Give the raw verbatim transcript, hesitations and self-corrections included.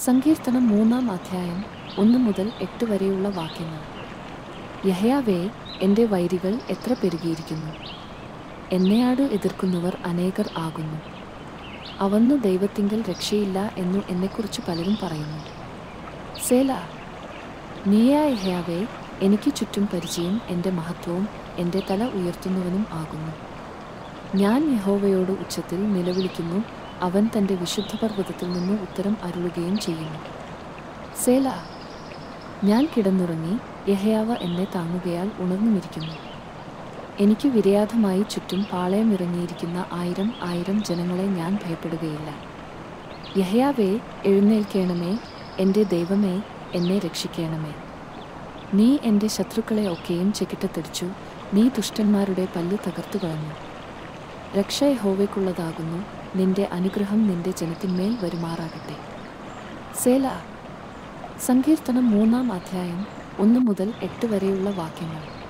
സങ്കീർത്തനം മൂന്നാം അധ്യായം ഒന്ന് മുതൽ എട്ട് വരെയുള്ള വാക്യങ്ങൾ. യഹോവേ, എൻ്റെ വൈരികൾ എത്ര പെരുകിയിരിക്കുന്നു! എന്നെയാട് എതിർക്കുന്നവർ അനേകർ ആകുന്നു. അവന്നു ദൈവത്തിങ്കൽ രക്ഷയില്ല എന്നു എന്നെക്കുറിച്ച് പലരും പറയുന്നു. സേലാ. നീയാ യഹോവേ, എനിക്ക് ചുറ്റും പരിചയം, എൻ്റെ മഹത്വവും എൻ്റെ തല ഉയർത്തുന്നവനും ആകുന്നു. ഞാൻ യഹോവയോട് ഉച്ചത്തിൽ നിലവിളിക്കുന്നു, അവൻ തൻ്റെ വിശുദ്ധപർവ്വതത്തിൽ നിന്ന് ഉത്തരം അരുളുകയും ചെയ്യുന്നു. സേലാ. ഞാൻ കിടന്നുറങ്ങി, യഹോവ എന്നെ താങ്ങുകയാൽ ഉണർന്നുമിരിക്കുന്നു. എനിക്ക് വിരയാധമായി ചുറ്റും പാളയമിറങ്ങിയിരിക്കുന്ന ആയിരം ആയിരം ജനങ്ങളെ ഞാൻ ഭയപ്പെടുകയില്ല. യഹോവേ, എഴുന്നേൽക്കണമേ, എൻ്റെ ദൈവമേ, എന്നെ രക്ഷിക്കണമേ. നീ എൻ്റെ ശത്രുക്കളെ ഒക്കെയും ചെകിട്ടത്തടിച്ചു, നീ ദുഷ്ടന്മാരുടെ പല്ല് തകർത്തു കളഞ്ഞു. രക്ഷ യഹോവയ്ക്കുള്ളതാകുന്നു, നിന്റെ അനുഗ്രഹം നിന്റെ ജനത്തിന്മേൽ വരുമാറാകട്ടെ. സേലാ. സങ്കീർത്തനം മൂന്നാം അധ്യായം ഒന്ന് മുതൽ എട്ട് വരെയുള്ള വാക്യങ്ങൾ.